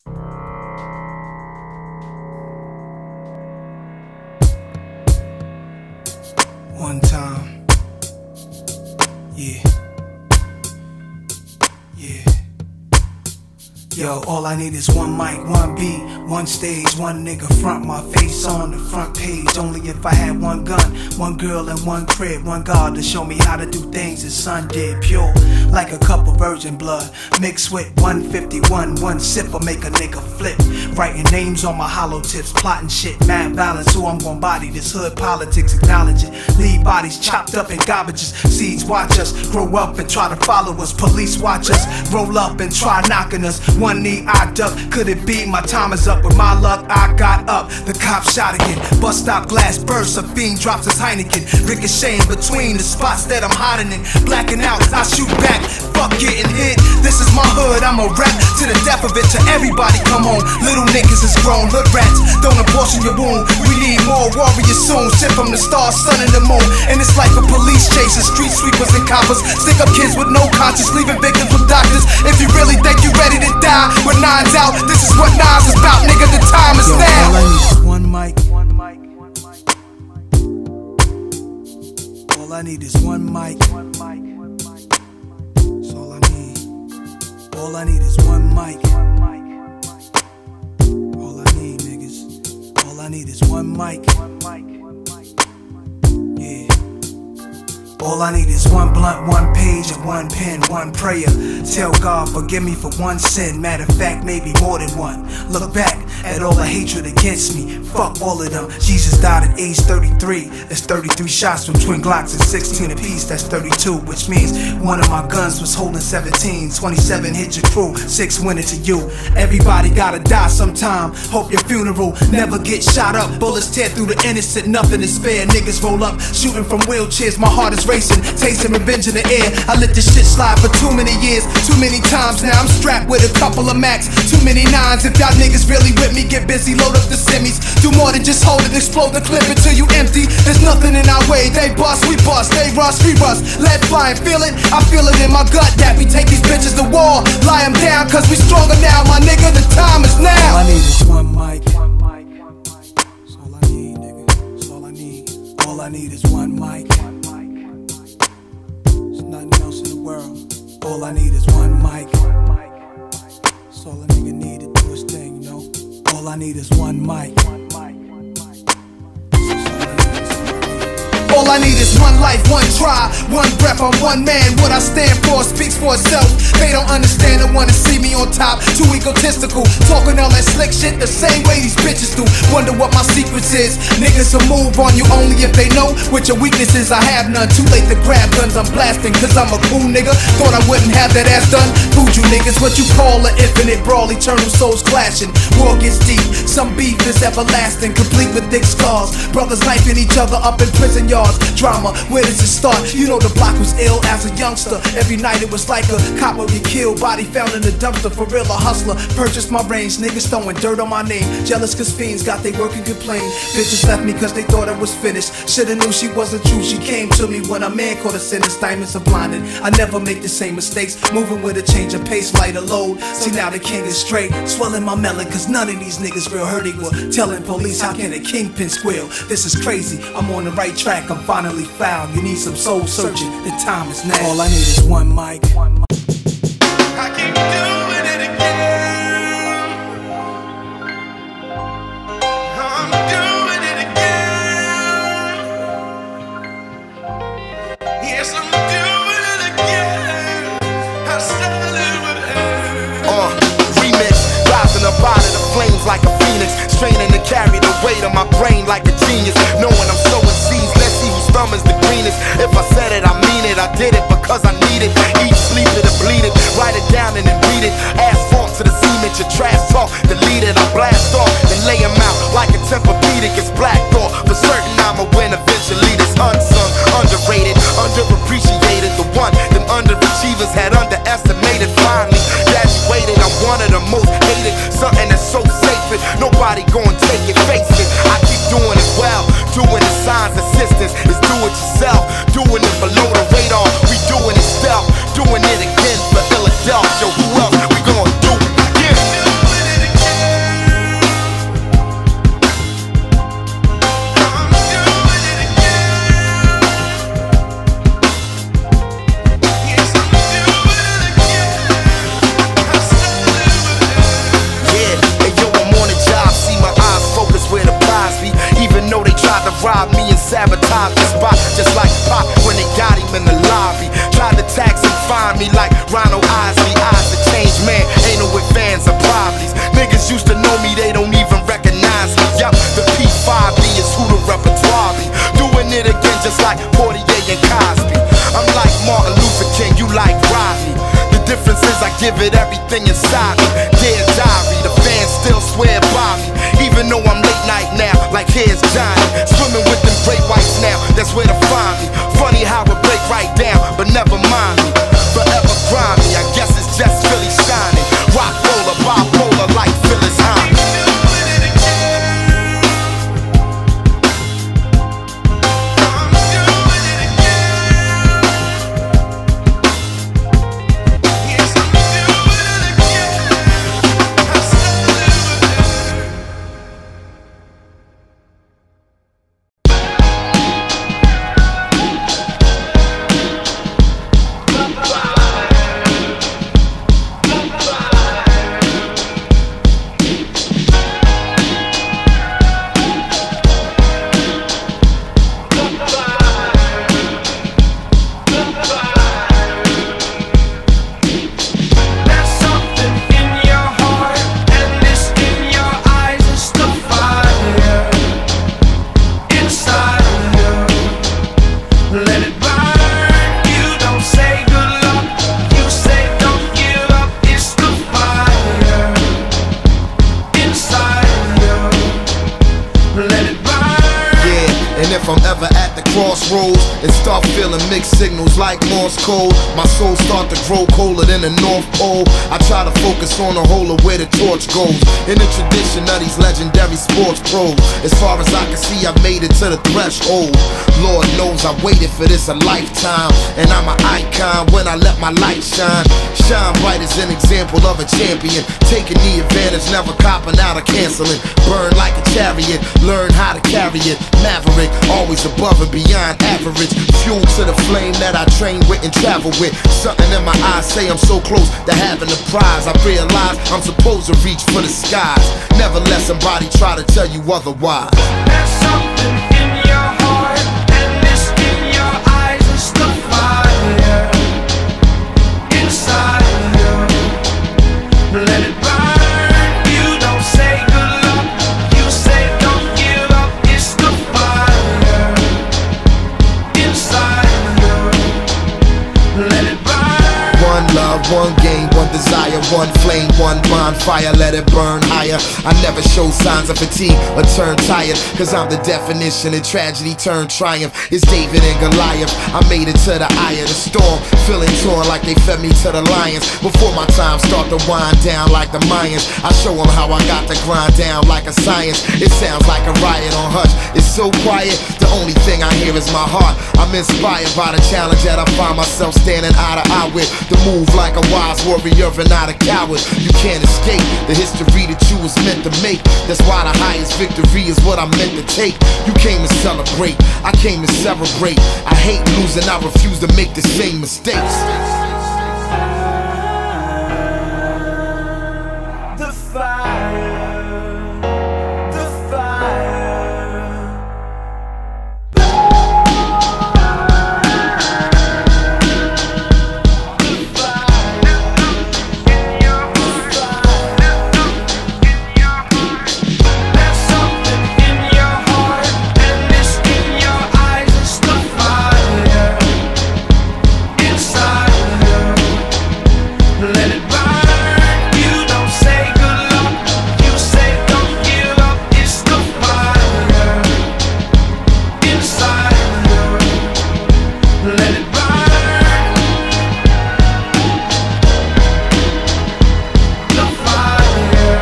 One time, yeah, yeah. Yo, all I need is one mic, one beat, one stage, one nigga front my face on the front page. Only if I had one gun, one girl and one crib, one God to show me how to do things his son did. Pure, like a cup of virgin blood, mixed with 151. One sip will make a nigga flip. Writing names on my hollow tips, plotting shit, mad balance. Who I'm gon' body, this hood politics, acknowledge it. Leave bodies chopped up in garbages. Seeds watch us grow up and try to follow us. Police watch us roll up and try knocking us. One knee I duck, could it be my time is up? With my luck I got up, the cop shot again. Bus stop glass bursts, a fiend drops his Heineken. Ricocheting between the spots that I'm hiding in. Blacking out, I shoot back, fuck getting hit. This is my hood, I'm a rap to the death of it. To everybody come on, little niggas is grown. Hood rats, don't abortion your wound. We need more warriors soon. Sent from the stars, sun and the moon. And it's like a police chasing street sweepers and coppers. Stick up kids with no conscience, leaving victims with doctors. If you really think you ready to die with nines out, this is what nines is about, nigga. The time is now. All I need is one mic. All I need is one mic. That's all I need. All I need is one mic. All I need, niggas. All I need is one mic. Yeah. All I need is one blunt, one page, and one pen, one prayer. Tell God, forgive me for one sin. Matter of fact, maybe more than one. Look back at all the hatred against me. Fuck all of them. Jesus died at age 33. That's 33 shots from twin Glocks and 16 apiece. That's 32, which means one of my guns was holding 17. 27 hit your crew, 6 went into you. Everybody gotta die sometime. Hope your funeral never gets shot up. Bullets tear through the innocent, nothing is fair. Niggas roll up, shooting from wheelchairs. My heart is racing, tasting revenge in the air. I let this shit slide for too many years, too many times. Now I'm strapped with a couple of Macs, too many nines. If y'all niggas really with me, get busy, load up the semis. Do more than just hold it, explode the clip until you empty. There's nothing in our way, they bust, we bust. They rush, we rust, let fly and feel it. I feel it in my gut that we take these bitches to war. Lie them down, cause we stronger now, my nigga, the time is now. All I need is one mic. That's all I need, nigga, that's all I need. All I need is one mic. There's nothing else in the world. All I need is one mic. That's all a nigga need to do his thing, you know. All I need is one mic. All I need is one life, one try, one breath, I'm one man. What I stand for speaks for itself. They don't understand and wanna see me on top. Too egotistical, talking all that slick shit the same way these bitches do. Wonder what my secrets is. Niggas will move on you only if they know what your weaknesses. I have none, too late to grab guns. I'm blasting cause I'm a cool nigga. Thought I wouldn't have that ass done. Food you niggas, what you call an infinite brawl. Eternal souls clashing, war gets deep. Some beef is everlasting, complete with thick scars. Brothers knifing each other up in prison yards. Drama, where does it start? You know the block was ill as a youngster. Every night it was like a cop would get killed. Body found in the dumpster, for real a hustler. Purchased my range, niggas throwing dirt on my name. Jealous cause fiends got they work and complain. Bitches left me cause they thought I was finished. Shoulda knew she wasn't true, she came to me when a man caught a sentence. Diamonds are blinded, I never make the same mistakes. Moving with a change of pace, lighter load. See now the king is straight, swelling my melon. Cause none of these niggas real hurt equal. Telling police how can a kingpin squeal. This is crazy, I'm on the right track, I'm finally found. You need some soul searching, the time is now. All I need is one mic. I keep doing it again. I'm doing it again. Yes, I'm doing it again. I started with her. Remix, rising up out of the flames like a phoenix, straining to carry the weight of my brain like a genius. Knowing I'm sowing seeds, let's see whose thumb is the greenest. If I said it, I mean it. I did it because I need it. Eat, sleep it, and bleed it. Write it down and then read it. Asphalt to the cement, your trash talk. Delete it, I blast off, then lay them out like a Tempur-Pedic. It's black thought. For certain I'ma win eventually. This unsung, underrated, underappreciated. The one them underachievers had underestimated. Finally graduated, I'm one of the most hated. Something that's so sacred, nobody gon' take it, face it. I keep doing it well, doing the signs, assistance. It's do it yourself, doing it below the radar. We doing it stealth, doing it again for Philadelphia. Who else we gon' do it again? in the lobby. Tried to tax and fine me like Ronald Isley. Eyes to change, man, ain't no ifs, fans or problems. Niggas used to know me, they don't even recognize me. Yup, the P5B is who the repertoire be. Doing it again just like Portier and Cosby. I'm like Martin Luther King, you like Rodney. The difference is I give it everything inside me. Dear diary, the fans still swear by me. Even though I'm late night now, like here's Johnny. Swimming with them great whites now, that's where to find me. Funny how it break right down, but never mind me. Forever grimy, I guess it's just Philly shining. Rock roller, bipolar like Phyllis Hyman. If I'm ever at the crossroads and start feeling mixed signals like Morse code, my soul start to grow colder than the North Pole. I try to focus on the whole of where the torch goes. In the tradition of these legendary sports pros, as far as I can see, I've made it to the threshold. Lord knows I waited for this a lifetime, and I'm an icon when I let my light shine. Shine bright as an example of a champion, taking the advantage, never copping out or canceling. Burn like a chariot, learn how to carry it. Maverick, always above and beyond average. Fuel to the flame that I train with and travel with. Something in my eyes say I'm so close to having a prize. I realize I'm supposed to reach for the skies. Never let somebody try to tell you otherwise. There's something in your heart, and this in your eyes is the fire inside you. Let it burn. You don't say good luck, you say don't give up. It's the fire inside you. Let it burn. One love, one game, one desire, one flame, one bonfire, let it burn higher. I never show signs of fatigue or turn tired, cause I'm the definition of tragedy turned triumph. It's David and Goliath, I made it to the eye of the storm, feeling torn like they fed me to the lions. Before my time start to wind down like the Mayans, I show them how I got to grind down like a science. It sounds like a riot on hush, it's so quiet, the only thing I hear is my heart. I'm inspired by the challenge that I find myself standing eye to eye with. To move like a wise warrior and not a coward. You can't escape the history that you was meant to make. That's why the highest victory is what I'm meant to take. You came to celebrate, I came to celebrate. I hate losing, I refuse to make the same mistakes. The fire, the fire. There's something in your heart, and this in your eyes is the fire inside you. Let it burn. You don't say good luck, you say don't give up. It's the fire inside you. Let it burn. The fire.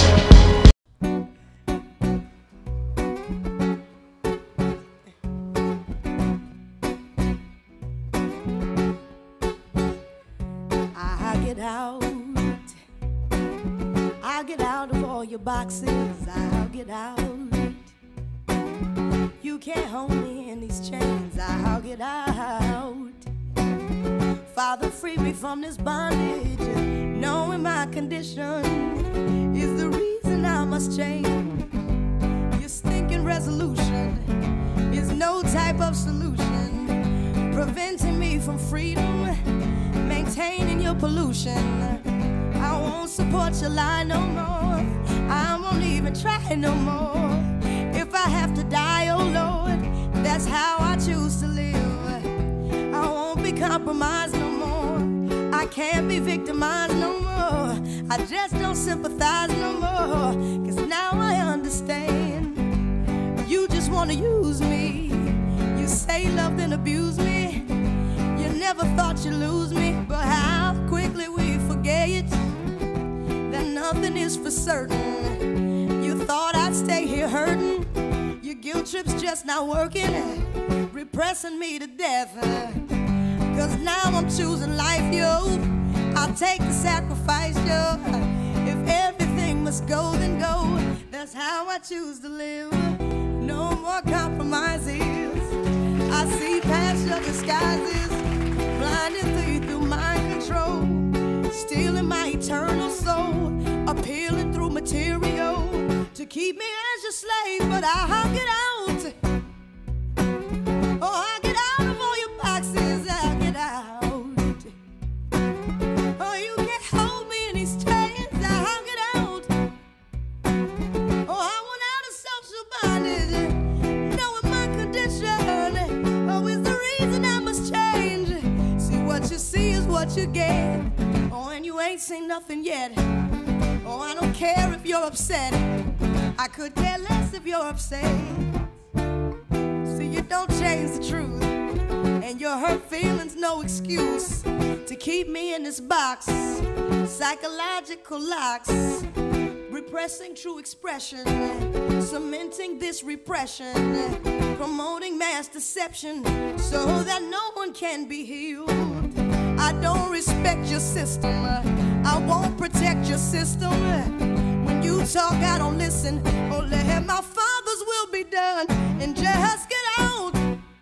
I'll get out of all your boxes, I'll get out. You can't hold me in these chains, I'll get out. Father, free me from this bondage, knowing my condition is the reason I must change. Your stinking resolution is no type of solution. preventing me from freedom, maintaining your pollution. I won't support your lie no more. I won't even try no more. If I have to die, oh Lord, that's how I choose to live. I won't be compromised no more. I can't be victimized no more. I just don't sympathize no more. 'Cause now I understand. You just wanna use me. You say love then abuse me. You never thought you'd lose me. But how quickly we forget that nothing is for certain. You thought I'd stay here hurting. Your guilt trip's just not working, repressing me to death. 'Cause now I'm choosing life, yo. I'll take the sacrifice, yo. If everything must go, then go. That's how I choose to live. No more compromises. I see past your disguises, blinding through mind control, stealing my eternal soul, appealing through material to keep me as your slave. But I'll get out. Oh, I'll get out of all your boxes. I'll get out. Oh, you can't hold me in these chains. I'll get out. Oh, I want out of social bondage, knowing my condition. Oh, is the reason I must change. See, what you see is what you get. Oh, and you ain't seen nothing yet. Oh, I don't care if you're upset. I could care less if you're upset. See, you don't change the truth, and your hurt feelings no excuse to keep me in this box. Psychological locks, repressing true expression, cementing this repression, promoting mass deception so that no one can be healed. I don't respect your system. I won't protect your system. When you talk, I don't listen. Oh, let my Father's will be done and just get out.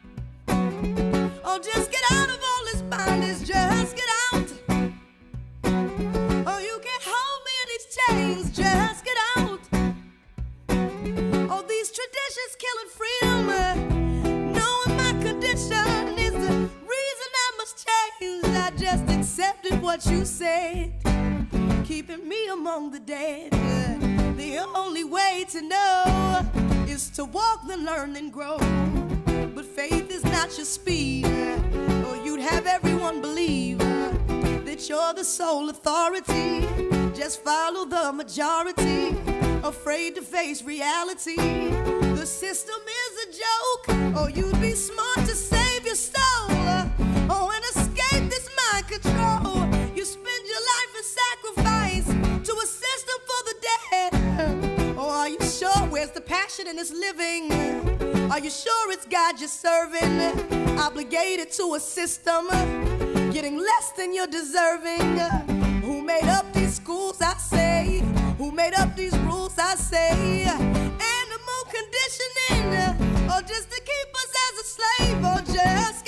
Oh, just get out of all this bondage. Just get out. Oh, you can't hold me in these chains. Just get out. Oh, these traditions killing freedom. Knowing my condition is the reason I must change. I just accepted what you said, keeping me among the dead. The only way to know is to walk, then learn, then grow. But faith is not your speed, or you'd have everyone believe that you're the sole authority. Just follow the majority, afraid to face reality. The system is a joke, or you'd be smart to save your soul. Oh, and escape this mind control. You spend your life in sacrifice to a system for the dead. Oh, are you sure? Where's the passion in this living? Are you sure it's God you're serving? Obligated to a system, getting less than you're deserving. Who made up these schools, I say? Who made up these rules, I say? Animal conditioning, or just to keep us as a slave, or just